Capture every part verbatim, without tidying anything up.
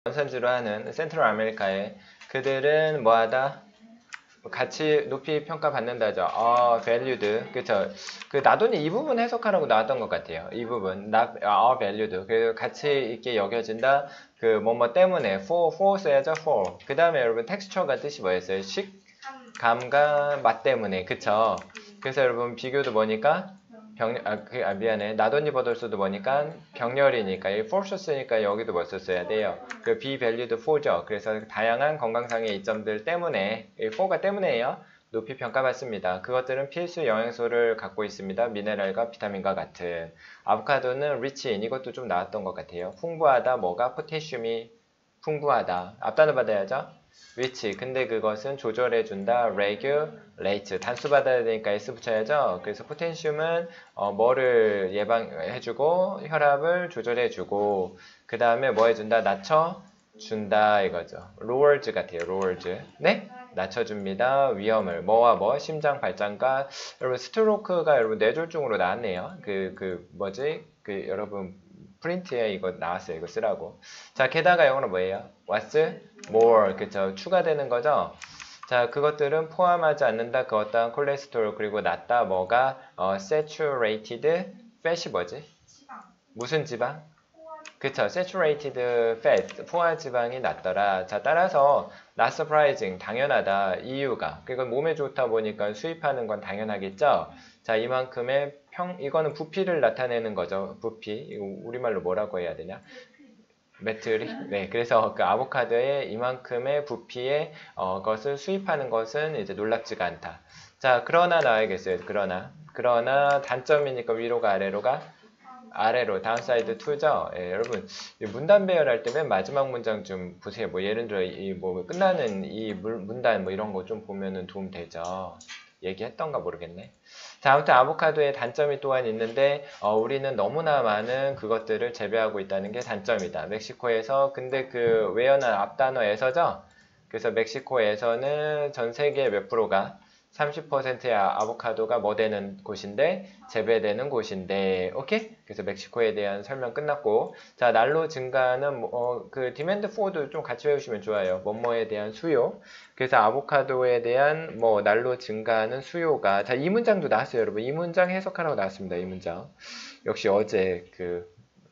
원산지로 하는 센트럴 아메리카에 그들은 뭐하다? 같이 높이 평가받는다죠. 어, valued. 그쵸. 그 나돈이 이 부분 해석하라고 나왔던 것 같아요. 이 부분. not are valued. 그 가치 있게 여겨진다. 그 뭐뭐 때문에 for, for 써야죠. for. 그 다음에 여러분 texture가 뜻이 뭐였어요? 식, 감과 맛 때문에. 그쵸. 그래서 여러분 비교도 뭐니까? 병, 아, 그, 아, 미안해. 나돈이 버들스도 뭐니까? 병렬이니까. 이 for 썼으니까 여기도 뭐 썼어야 돼요? 그 be valued for죠. 그래서 다양한 건강상의 이점들 때문에, 이 for가 때문에요. 높이 평가받습니다. 그것들은 필수 영양소를 갖고 있습니다. 미네랄과 비타민과 같은. 아보카도는 rich in. 이것도 좀 나왔던 것 같아요. 풍부하다. 뭐가? 포테슘이 풍부하다. 앞단어 받아야죠. rich. 근데 그것은 조절해준다. regulate. 단수 받아야 되니까 s 붙여야죠. 그래서 포텐슘은 어, 뭐를 예방해주고 혈압을 조절해주고 그 다음에 뭐 해준다? 낮춰준다 이거죠. lowers 같아요. lowers. 네? 낮춰줍니다. 위험을. 뭐와 뭐? 심장 발작과 여러분 스트로크가 여러분 뇌졸중으로 나왔네요. 그, 그 뭐지? 그 여러분 프린트에 이거 나왔어요. 이거 쓰라고. 자, 게다가 영어로 뭐예요? what's more. 그쵸. 추가되는 거죠. 자, 그것들은 포함하지 않는다. 그 어떠한 콜레스테롤 그리고 낮다. 뭐가? 어, saturated fat이 뭐지? 지방. 무슨 지방? 그쵸. saturated fat. 포화 지방이 낮더라. 자, 따라서 not surprising. 당연하다. 이유가. 그러니까 몸에 좋다 보니까 수입하는 건 당연하겠죠. 자, 이만큼의 평, 이거는 부피를 나타내는 거죠. 부피. 이거 우리말로 뭐라고 해야 되냐? 메트리? 네, 그래서 그 아보카도에 이만큼의 부피의 어, 것을 수입하는 것은 이제 놀랍지가 않다. 자, 그러나 나와야겠어요. 그러나. 그러나 단점이니까 위로가 아래로가? 아래로. 다운사이드 투죠? 예, 여러분, 문단 배열할 때 맨 마지막 문장 좀 보세요. 뭐 예를 들어 이 뭐 끝나는 이 문단 뭐 이런 거 좀 보면은 도움 되죠. 얘기했던가 모르겠네. 자, 아무튼 아보카도의 단점이 또한 있는데 어, 우리는 너무나 많은 그것들을 재배하고 있다는 게 단점이다. 멕시코에서 근데 그 외연한 앞단어에서죠. 그래서 멕시코에서는 전 세계 몇 프로가 삼십 퍼센트의 아보카도가 뭐 되는 곳인데 재배되는 곳인데 오케이? 그래서 멕시코에 대한 설명 끝났고 자 난로 증가는 뭐, 어, 그 디맨드 포도 좀 같이 외우시면 좋아요. 뭐뭐에 대한 수요 그래서 아보카도에 대한 뭐 난로 증가하는 수요가 자 이 문장도 나왔어요 여러분. 이 문장 해석하라고 나왔습니다. 이 문장 역시 어제 그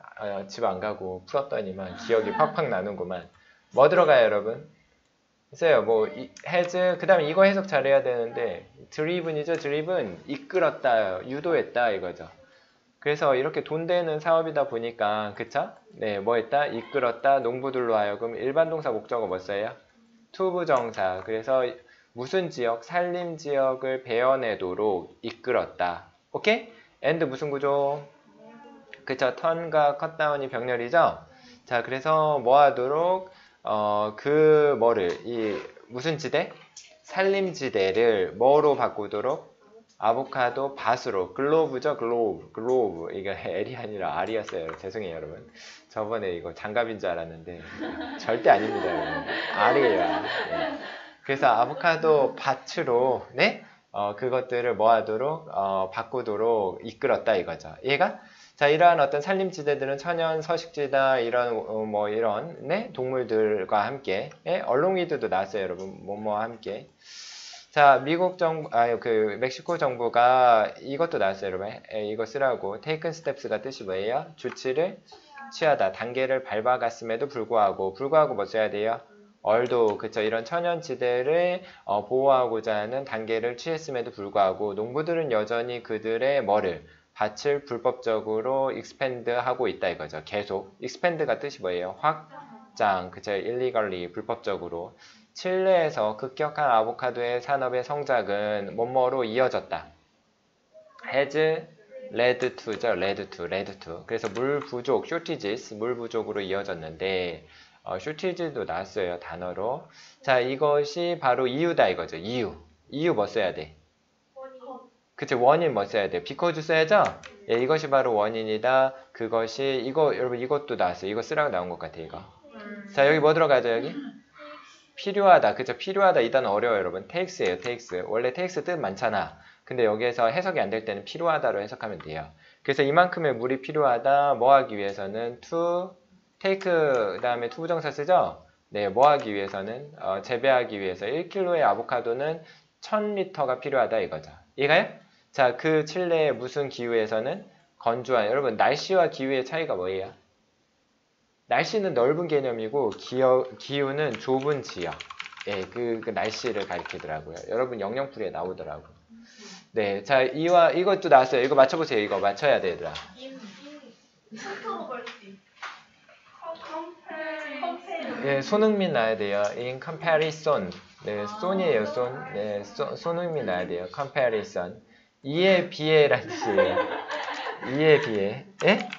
집 안 가고 풀었더니만 기억이 팍팍 나는구만. 뭐 들어가요 여러분? 글쎄요, 뭐, has, 그 다음에 이거 해석 잘해야 되는데, driven이죠, driven. 이끌었다, 유도했다, 이거죠. 그래서 이렇게 돈 되는 사업이다 보니까, 그쵸? 네, 뭐 했다? 이끌었다, 농부들로 하여금 일반 동사 목적어 뭐 써요? 투부정사. 그래서 무슨 지역? 산림 지역을 베어내도록 이끌었다. 오케이? and 무슨 구조? 그쵸, 턴과 컷다운이 병렬이죠? 자, 그래서 뭐 하도록? 어, 그 뭐를 이 무슨 지대? 산림지대를 뭐로 바꾸도록? 아보카도 밭으로 글로브죠 글로브 글로브 이거 L이 아니라 R이었어요. 죄송해요 여러분. 저번에 이거 장갑인 줄 알았는데 절대 아닙니다 여러분. R이에요. 네. 그래서 아보카도 밭으로 네? 어, 그것들을 뭐 하도록 어, 바꾸도록 이끌었다 이거죠. 얘가 자, 이러한 어떤 산림지대들은 천연 서식지다, 이런, 어, 뭐, 이런, 네? 동물들과 함께, 예? 얼롱이드도 나왔어요, 여러분. 뭐뭐와 함께. 자, 미국 정부, 아, 그, 멕시코 정부가 이것도 나왔어요, 여러분. 예, 이거 쓰라고. taken steps가 뜻이 뭐예요? 조치를 취하다. 단계를 밟아갔음에도 불구하고, 불구하고 뭐 써야 돼요? 얼도, 그쵸. 이런 천연지대를 어, 보호하고자 하는 단계를 취했음에도 불구하고, 농부들은 여전히 그들의 뭐를, 밭을 불법적으로 expand 하고 있다 이거죠. 계속. expand가 뜻이 뭐예요? 확장. 그쵸. illegally. 불법적으로. 칠레에서 급격한 아보카도의 산업의 성장은 뭐뭐로 이어졌다. has led to죠. led to. led to. 그래서 물 부족, shortages. 물 부족으로 이어졌는데 어, shortage도 나왔어요. 단어로. 자, 이것이 바로 이유다 이거죠. 이유. 이유 뭐 써야 돼? 그치, 원인 뭐 써야 돼? because 써야죠? 예, 이것이 바로 원인이다. 그것이, 이거, 여러분, 이것도 나왔어요. 이거 쓰라고 나온 것 같아, 이거. 자, 여기 뭐 들어가죠, 여기? 필요하다. 그쵸, 필요하다. 이 단어 어려워요, 여러분. takes예요, takes. 원래 takes 뜻 많잖아. 근데 여기에서 해석이 안 될 때는 필요하다로 해석하면 돼요. 그래서 이만큼의 물이 필요하다. 뭐 하기 위해서는? to take 그 다음에 투부정사 쓰죠? 네, 뭐 하기 위해서는? 어, 재배하기 위해서 일 킬로그램의 아보카도는 천 리터가 필요하다 이거죠. 이해가요? 자, 그 칠레의 무슨 기후에서는 건조한, 여러분 날씨와 기후의 차이가 뭐예요? 날씨는 넓은 개념이고 기어, 기후는 좁은 지역. 예, 그, 그 날씨를 가리키더라고요. 여러분 영영풀이에 나오더라고요. 네, 자, 이와 이것도 나왔어요. 이거 맞춰보세요. 이거 맞춰야 돼, 얘들아. 예, 손흥민 나야 돼요. In comparison. 네, 손이에요, 손. 네, 소, 손흥민 나야 돼요. comparison. 이에 비해라는 뜻이에요. 이에 비해. 예?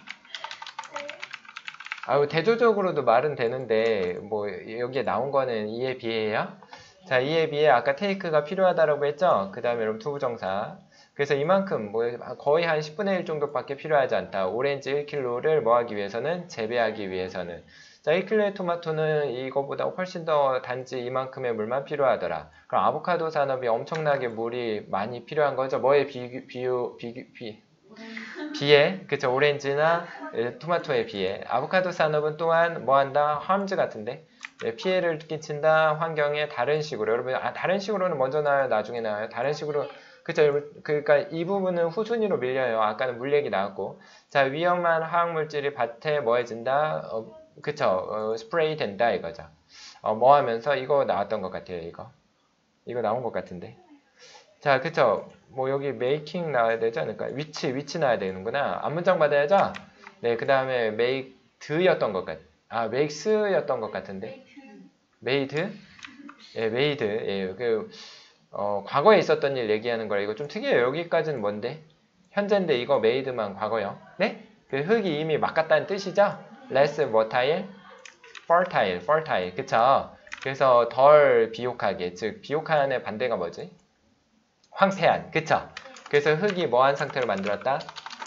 아유, 대조적으로도 말은 되는데, 뭐, 여기에 나온 거는 이에 비해요. 자, 이에 비해 아까 take가 필요하다라고 했죠? 그 다음에 여러분 투부정사. 그래서 이만큼, 뭐, 거의 한 십분의 일 정도밖에 필요하지 않다. 오렌지 일 킬로그램를 뭐 하기 위해서는? 재배하기 위해서는. 자, 일 킬로그램의 토마토는 이거보다 훨씬 더 단지 이만큼의 물만 필요하더라. 그럼 아보카도 산업이 엄청나게 물이 많이 필요한 거죠? 뭐에 비, 비유, 비, 비, 비에, 그쵸, 오렌지나 토마토에 비해. 아보카도 산업은 또한 뭐 한다? harms 같은데? 네, 피해를 끼친다, 환경에 다른 식으로. 여러분, 아, 다른 식으로는 먼저 나와요? 나중에 나와요? 다른 식으로. 그쵸, 여러분. 그러니까 이 부분은 후순위로 밀려요. 아까는 물 얘기 나왔고. 자, 위험한 화학물질이 밭에 뭐 해진다? 어, 그쵸, 어, 스프레이 된다, 이거죠. 어, 뭐 하면서 이거 나왔던 것 같아요, 이거. 이거 나온 것 같은데. 자, 그쵸. 뭐 여기 making 나와야 되지 않을까? 위치, 위치 나와야 되는구나. 앞문장 받아야죠? 네, 그 다음에 make였던 것 같, 아, makes였던 것 같은데. made? 예, made. 예, 그, 어, 과거에 있었던 일 얘기하는 거라 이거 좀 특이해요. 여기까지는 뭔데? 현재인데 이거 made만 과거요. 네? 그 흙이 이미 막았다는 뜻이죠? less fertile? fertile, fertile. 그쵸? 그래서 덜 비옥하게, 즉, 비옥한의 반대가 뭐지? 황폐한, 그쵸? 그래서 흙이 뭐한 상태로 만들었다?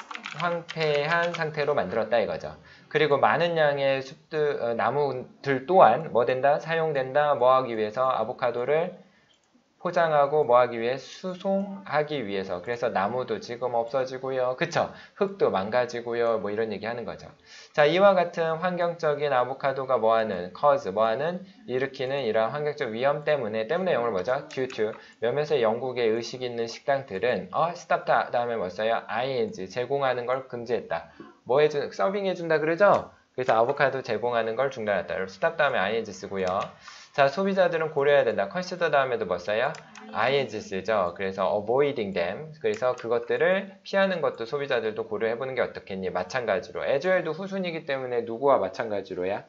황폐한 상태로 만들었다 이거죠. 그리고 많은 양의 숲들, 어, 나무들 또한 뭐 된다? 사용된다? 뭐 하기 위해서? 아보카도를 포장하고 뭐 하기 위해? 수송하기 위해서. 그래서 나무도 지금 없어지고요. 그쵸? 흙도 망가지고요. 뭐 이런 얘기 하는 거죠. 자, 이와 같은 환경적인 아보카도가 뭐하는? cause, 뭐하는? 일으키는 이러한 환경적 위험 때문에, 때문에 영어로 뭐죠? due to. 몇몇의 영국의 의식 있는 식당들은 어, stop 다, 다음에 뭐 써요? ing, 제공하는 걸 금지했다. 뭐 해준, 서빙 해준다 그러죠? 그래서 아보카도 제공하는 걸 중단했다. stop 다음에 ing 쓰고요. 자, 소비자들은 고려해야 된다. consider 다음에도 뭐 써요? ing 쓰죠. 그래서 avoiding them. 그래서 그것들을 피하는 것도 소비자들도 고려해보는 게 어떻겠니? 마찬가지로. as well도 후순이기 때문에 누구와 마찬가지로야?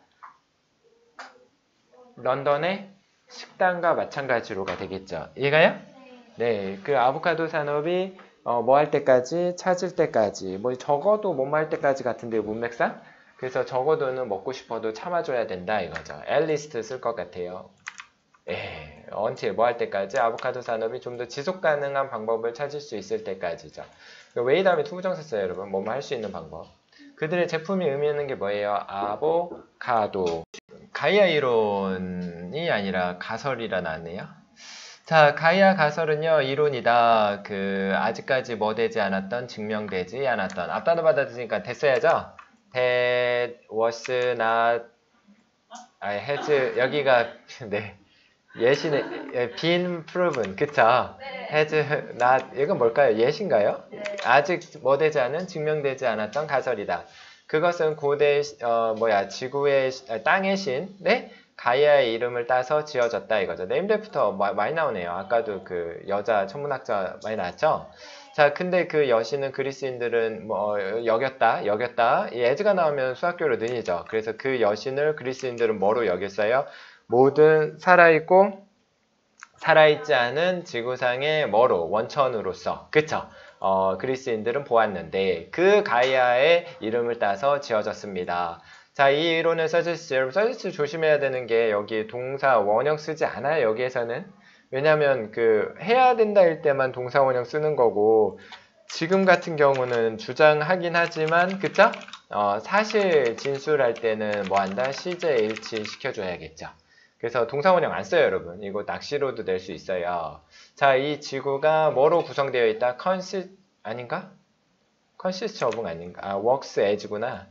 런던의 식당과 마찬가지로가 되겠죠. 이해가요? 네, 그 아보카도 산업이 어, 뭐 할 때까지? 찾을 때까지. 뭐 적어도 뭐 할 때까지 같은데 문맥상? 그래서 적어도는 먹고 싶어도 참아줘야 된다 이거죠. 앨리스트 쓸 것 같아요. 예, 언제 뭐 할 때까지? 아보카도 산업이 좀 더 지속 가능한 방법을 찾을 수 있을 때까지죠. 왜 다음에 투부정사 써요, 여러분? 뭐뭐 할 수 있는 방법. 그들의 제품이 의미하는 게 뭐예요? 아보카도. 가이아 이론이 아니라 가설이라 나왔네요. 자, 가이아 가설은요, 이론이다. 그, 아직까지 뭐 되지 않았던, 증명되지 않았던. 앞단어 받아들이니까 됐어야죠? That was not, 아, has, 여기가, 네. 예시는, been proven. 그쵸? has not, 이건 뭘까요? 예신가요? 아직 뭐 되지 않은, 증명되지 않았던 가설이다. 그것은 고대, 어, 뭐야, 지구의, 땅의 신, 네? 가이아의 이름을 따서 지어졌다 이거죠. 네임드래프터 많이 나오네요. 아까도 그 여자 천문학자 많이 나왔죠. 자, 근데 그 여신은 그리스인들은 뭐 여겼다, 여겼다. 이 as가 나오면 수학교로 는이죠. 그래서 그 여신을 그리스인들은 뭐로 여겼어요? 모든 살아있고 살아있지 않은 지구상의 뭐로? 원천으로서. 그쵸? 어, 그리스인들은 보았는데 그 가이아의 이름을 따서 지어졌습니다. 자, 이 이론을 서지스, 여러분 서지스 조심해야 되는 게 여기 동사 원형 쓰지 않아요, 여기에서는. 왜냐면 그 해야 된다일 때만 동사 원형 쓰는 거고 지금 같은 경우는 주장하긴 하지만 그쵸? 어, 사실 진술할 때는 뭐 한다? 시제 일치 시켜줘야겠죠. 그래서 동사 원형 안 써요, 여러분. 이거 낚시로도 낼 수 있어요. 자, 이 지구가 뭐로 구성되어 있다? 컨시 아닌가? 컨시스트 오브 아닌가? 아, works as구나.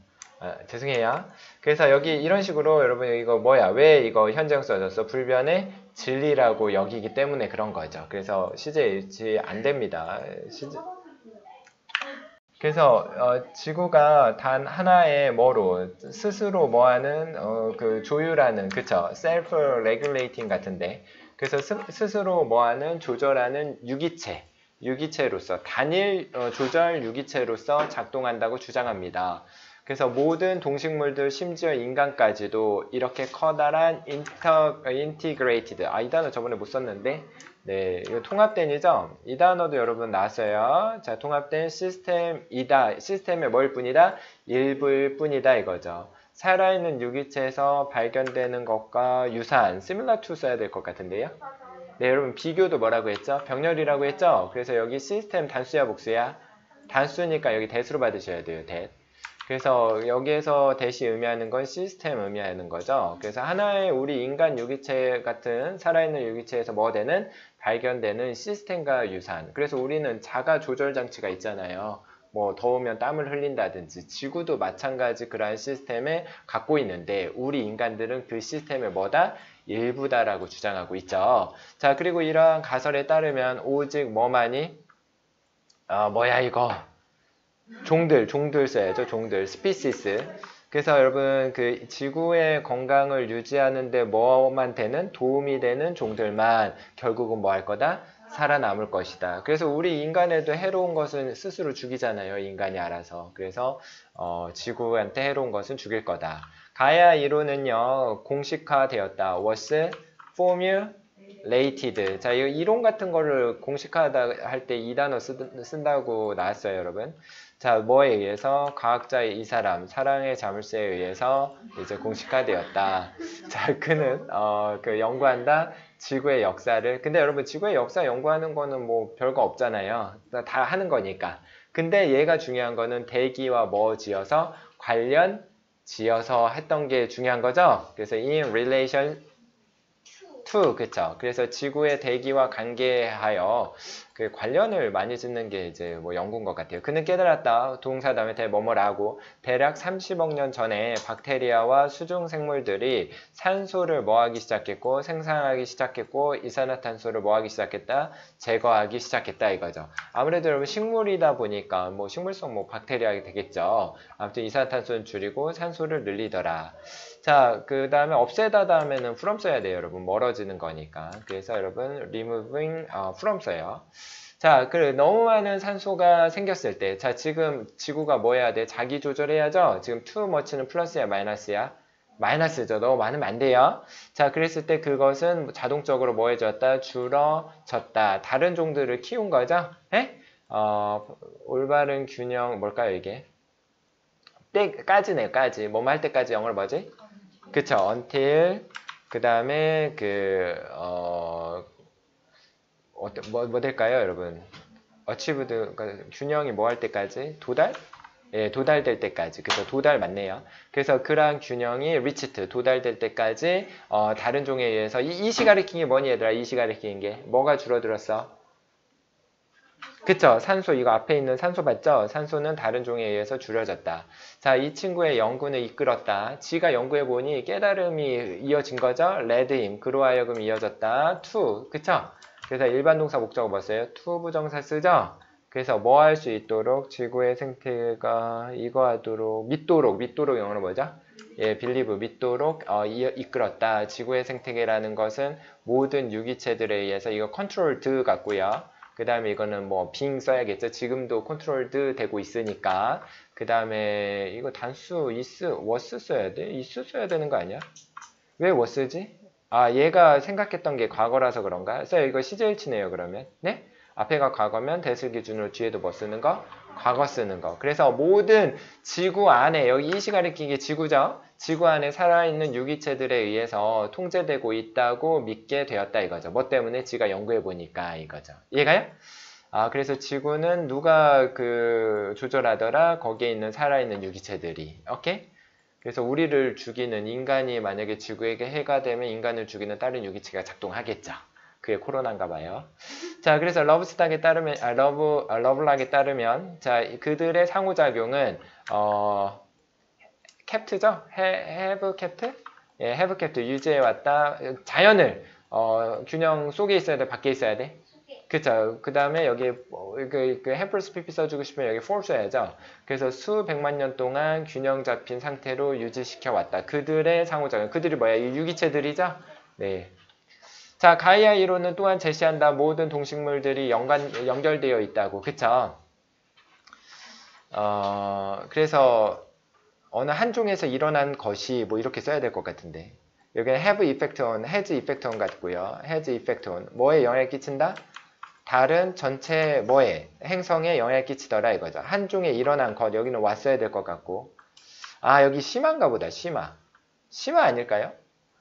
아, 죄송해요. 그래서 여기 이런 식으로 여러분 이거 뭐야? 왜 이거 현재형 써졌어? 불변의 진리라고 여기기 때문에 그런 거죠. 그래서 시제 일치 안 됩니다. 시제... 그래서 어, 지구가 단 하나의 뭐로 스스로 뭐하는 어, 그 조율하는 그쵸? self regulating 같은데 그래서 스, 스스로 뭐하는 조절하는 유기체 유기체로서 단일 어, 조절 유기체로서 작동한다고 주장합니다. 그래서 모든 동식물들 심지어 인간까지도 이렇게 커다란 인터, 인티그레이티드 아 이 단어 저번에 못 썼는데 네 이거 통합된이죠 이 단어도 여러분 나왔어요. 자 통합된 시스템이다 시스템의 뭘 뿐이다 일부일 뿐이다 이거죠. 살아있는 유기체에서 발견되는 것과 유사한 similar to 써야 될 것 같은데요. 네 여러분 비교도 뭐라고 했죠 병렬이라고 했죠. 그래서 여기 시스템 단수야 복수야 단수니까 여기 대수로 받으셔야 돼요 대. 그래서 여기에서 대시 의미하는 건 시스템 의미하는 거죠. 그래서 하나의 우리 인간 유기체 같은 살아있는 유기체에서 뭐 되는 발견되는 시스템과 유사한. 그래서 우리는 자가 조절 장치가 있잖아요. 뭐 더우면 땀을 흘린다든지 지구도 마찬가지 그러한 시스템을 갖고 있는데 우리 인간들은 그 시스템의 뭐다? 일부다라고 주장하고 있죠. 자 그리고 이러한 가설에 따르면 오직 뭐만이 아 뭐야 이거 종들, 종들 써야죠. 종들, 스피시스. 그래서 여러분 그 지구의 건강을 유지하는데 뭐만 되는 도움이 되는 종들만 결국은 뭐 할 거다? 살아남을 것이다. 그래서 우리 인간에도 해로운 것은 스스로 죽이잖아요. 인간이 알아서. 그래서 어, 지구한테 해로운 것은 죽일 거다. 가야 이론은요. 공식화되었다. was formulated. 자, 이 이론 같은 거를 공식화하다 할 때 이 단어 쓰, 쓴다고 나왔어요, 여러분. 자, 뭐에 의해서? 과학자의 이 사람, 사랑의 자물쇠에 의해서 이제 공식화되었다. 자, 그는, 어, 그 연구한다. 지구의 역사를. 근데 여러분, 지구의 역사 연구하는 거는 뭐 별거 없잖아요. 다 하는 거니까. 근데 얘가 중요한 거는 대기와 뭐 지어서 관련 지어서 했던 게 중요한 거죠. 그래서 in relation to, 그쵸. 그래서 지구의 대기와 관계하여 그 관련을 많이 짓는 게 이제 뭐 연구인 것 같아요. 그는 깨달았다. 동사 다음에 대 뭐뭐라고 대략 삼십억 년 전에 박테리아와 수중 생물들이 산소를 뭐하기 시작했고 생산하기 시작했고 이산화탄소를 뭐하기 시작했다. 제거하기 시작했다 이거죠. 아무래도 여러분 식물이다 보니까 뭐 식물성 뭐 박테리아 되겠죠. 아무튼 이산화탄소는 줄이고 산소를 늘리더라. 자, 그 다음에 없애다 다음에는 from 써야 돼요, 여러분. 멀어지는 거니까. 그래서 여러분, removing 어, from 써요. 자, 그 너무 많은 산소가 생겼을 때, 자, 지금 지구가 뭐 해야 돼? 자기 조절해야죠? 지금 too much는 플러스야, 마이너스야? 마이너스죠. 너무 많으면 안 돼요. 자, 그랬을 때 그것은 자동적으로 뭐 해줬다? 줄어졌다. 다른 종들을 키운 거죠? 에? 어, 올바른 균형, 뭘까요, 이게? 때까지네요, 까지. 뭐뭐 할 때까지 영어로 뭐지? 그쵸, until, 그 다음에, 그, 어, 뭐, 뭐 될까요, 여러분? achieved, 그러니까 균형이 뭐 할 때까지? 도달? 예, 도달될 때까지. 그래서 도달 맞네요. 그래서 그러한 균형이 reached, 도달될 때까지, 어, 다른 종에 의해서, 이, 이시 가리킨 게 뭐니, 얘들아? 이시 가리킨 게. 뭐가 줄어들었어? 그쵸? 산소, 이거 앞에 있는 산소 봤죠? 산소는 다른 종에 의해서 줄여졌다. 자, 이 친구의 연구는 이끌었다. 지가 연구해보니 깨달음이 이어진 거죠? led him, 그로 하여금 이어졌다. to, 그쵸? 그래서 일반 동사 목적어 뭐 써요? to 부정사 쓰죠? 그래서 뭐 할 수 있도록 지구의 생태가 이거 하도록, 믿도록, 믿도록 영어로 뭐죠? 예, believe, 믿도록 어, 이, 이끌었다. 지구의 생태계라는 것은 모든 유기체들에 의해서 이거 controlled 같고요. 그 다음에 이거는 뭐 being 써야겠죠. 지금도 controlled 되고 있으니까. 그 다음에 이거 단수 is, was 써야 돼? is 써야 되는 거 아니야? 왜 was지? 아 얘가 생각했던 게 과거라서 그런가? 그래서 이거 시제일치네요 그러면. 네? 앞에가 과거면 대슬 기준으로 뒤에도 뭐 쓰는 거? 과거 쓰는 거. 그래서 모든 지구 안에 여기 이시 가리킨 게 지구죠. 지구 안에 살아있는 유기체들에 의해서 통제되고 있다고 믿게 되었다 이거죠. 뭐 때문에 지가 연구해보니까 이거죠. 이해가요? 아, 그래서 지구는 누가 그 조절하더라? 거기에 있는 살아있는 유기체들이. 오케이? 그래서 우리를 죽이는 인간이 만약에 지구에게 해가 되면 인간을 죽이는 다른 유기체가 작동하겠죠. 그게 코로나인가 봐요. 자, 그래서 러브스탁에 따르면, 아, 러브, 아, 러블락에 따르면, 자, 그들의 상호작용은, 어, kept죠? have kept? 예, have kept 유지해 왔다. 자연을 어, 균형 속에 있어야 돼, 밖에 있어야 돼? 그쵸. 그 다음에 여기 뭐, 그, 그 have plus pp 써주고 싶으면 여기 for 써야죠. 그래서 수백만 년 동안 균형 잡힌 상태로 유지시켜 왔다. 그들의 상호작용. 그들이 뭐야? 이 유기체들이죠? 네. 자, 가이아 이론은 또한 제시한다. 모든 동식물들이 연관, 연결되어 있다고. 그쵸? 어, 그래서 어느 한 종에서 일어난 것이 뭐 이렇게 써야 될 것 같은데. 여기는 have effect on, has effect on 같고요. has effect on. 뭐에 영향을 끼친다? 다른 전체 뭐에? 행성에 영향을 끼치더라 이거죠. 한 종에 일어난 것. 여기는 왔어야 될 것 같고. 아, 여기 심한가 보다. 심화. 심화 아닐까요?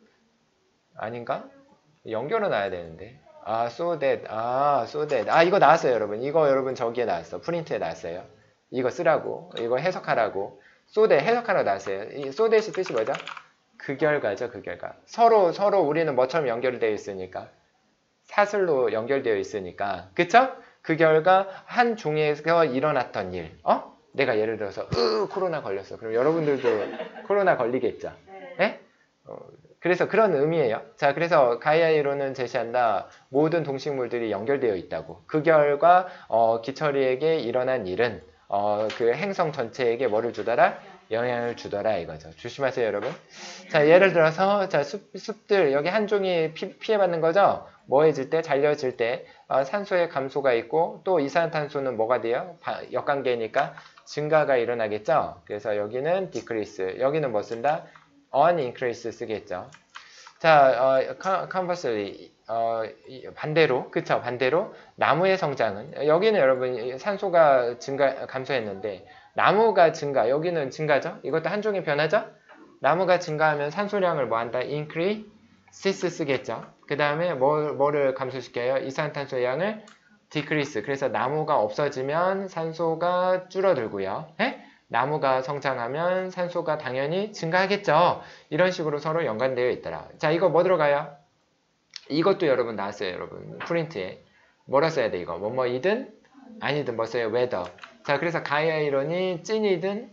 아닌가? 연결은 나야 되는데. 아, so that. 아, so that. 아, 이거 나왔어요, 여러분. 이거 여러분 저기에 나왔어. 프린트에 나왔어요. 이거 쓰라고. 이거 해석하라고. so that 해석하라고 나왔어요. 이 so that이 뜻이 뭐죠? 그 결과죠, 그 결과. 서로, 서로 우리는 뭐처럼 연결되어 있으니까. 사슬로 연결되어 있으니까. 그쵸? 그 결과 한 종에서 일어났던 일. 어? 내가 예를 들어서, 으, 코로나 걸렸어. 그럼 여러분들도 코로나 걸리겠죠? 예? 어, 그래서 그런 의미예요. 자, 그래서 가이아 이론은 제시한다. 모든 동식물들이 연결되어 있다고. 그 결과 어, 기철이에게 일어난 일은 어, 그 행성 전체에게 뭐를 주더라? 영향을 주더라 이거죠. 조심하세요, 여러분. 자, 예를 들어서 자 숲, 숲들 여기 한 종이 피, 피해받는 거죠. 뭐해질 때, 잘려질 때 어, 산소의 감소가 있고 또 이산화탄소는 뭐가 돼요? 바, 역관계니까 증가가 일어나겠죠. 그래서 여기는 decrease, 여기는 뭐 쓴다? on increase 쓰겠죠. 자, 어, conversely, 어, 반대로, 그쵸? 반대로 나무의 성장은 여기는 여러분 산소가 증가 감소했는데 나무가 증가, 여기는 증가죠? 이것도 한 종의 변화죠? 나무가 증가하면 산소량을 뭐 한다? increase 쓰겠죠. 그 다음에 뭐, 뭐를 감소시켜요? 이산탄소 양을 decrease. 그래서 나무가 없어지면 산소가 줄어들고요. 에? 나무가 성장하면 산소가 당연히 증가하겠죠. 이런 식으로 서로 연관되어 있더라. 자, 이거 뭐 들어가요? 이것도 여러분 나왔어요, 여러분. 프린트에. 뭐라 써야 돼, 이거? 뭐뭐이든 아니든 뭐 써요? whether. 자, 그래서 가이아 이론이 찐이든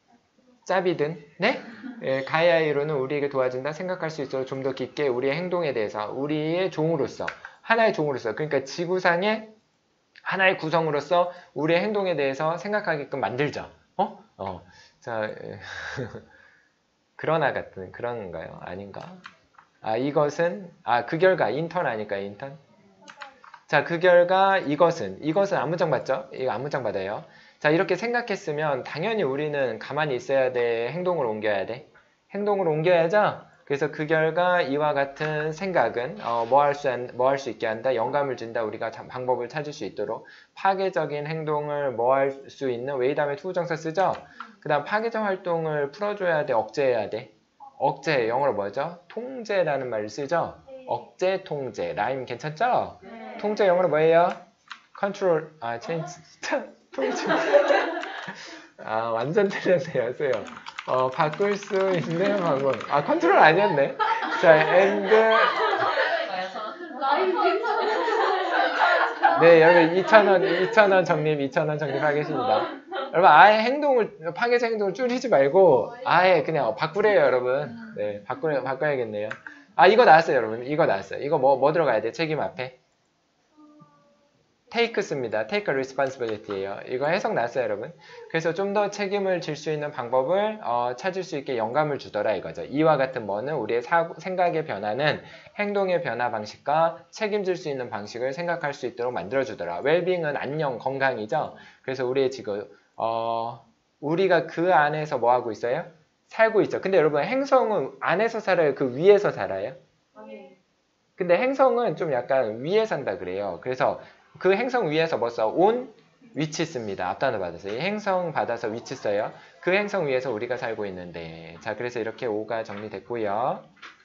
짭이든, 네? 예, 가이아 이론은 우리에게 도와준다. 생각할 수 있도록 좀 더 깊게 우리의 행동에 대해서, 우리의 종으로서, 하나의 종으로서, 그러니까 지구상의 하나의 구성으로서 우리의 행동에 대해서 생각하게끔 만들죠. 어? 어. 자, 그러나 같은 그런 건가요? 아닌가? 아, 이것은, 아, 그 결과, 인턴 아닐까요? 인턴? 자, 그 결과, 이것은, 이것은 안문장 받죠? 이거 안문장 받아요. 자, 이렇게 생각했으면 당연히 우리는 가만히 있어야 돼? 행동을 옮겨야 돼? 행동을 옮겨야죠? 그래서 그 결과 이와 같은 생각은 어, 뭐 할 수, 뭐 할 수 있게 한다? 영감을 준다. 우리가 방법을 찾을 수 있도록 파괴적인 행동을 뭐 할 수 있는 왜 다음에 투부정사 쓰죠? 그 다음 파괴적 활동을 풀어줘야 돼? 억제해야 돼? 억제, 영어로 뭐죠? 통제라는 말을 쓰죠? 억제, 통제. 라임 괜찮죠? 네. 통제 영어로 뭐예요? 컨트롤, 아, 체인지. 통제. 아, 완전 틀렸네요, 쌤. 어, 바꿀 수 있는 방법. 아, 컨트롤 아니었네. 자, and. 네, 여러분, 이천 원, 이천 원 적립, 이천 원 적립하겠습니다. 여러분, 아예 행동을, 파괴적 행동을 줄이지 말고, 아예 그냥 바꾸래요, 여러분. 네, 바꾸려, 바꿔야겠네요. 아, 이거 나왔어요, 여러분. 이거 나왔어요. 이거 뭐, 뭐 들어가야 돼? 책임 앞에? take 씁니다. take a responsibility예요. 이거 해석 났어요, 여러분. 그래서 좀 더 책임을 질 수 있는 방법을 어, 찾을 수 있게 영감을 주더라 이거죠. 이와 같은 뭐는 우리의 사고, 생각의 변화는 행동의 변화 방식과 책임질 수 있는 방식을 생각할 수 있도록 만들어주더라. 웰빙은 안녕, 건강이죠. 그래서 우리의 지금 어, 우리가 그 안에서 뭐 하고 있어요? 살고 있죠. 근데 여러분 행성은 안에서 살아요? 그 위에서 살아요? 근데 행성은 좀 약간 위에 산다 그래요. 그래서 그 행성 위에서 뭐 써? 온 위치 씁니다. 앞단어 받아서. 이 행성 받아서 위치 써요. 그 행성 위에서 우리가 살고 있는데. 자, 그래서 이렇게 오가 정리됐고요.